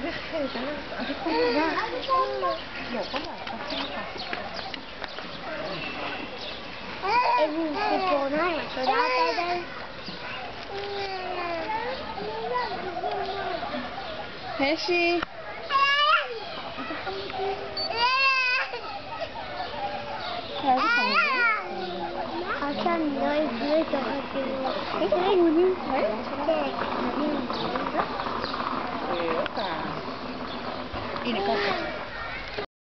배시. 아산 너희 집에 가가지고 오늘 잘? 그때 왜요? 이니까.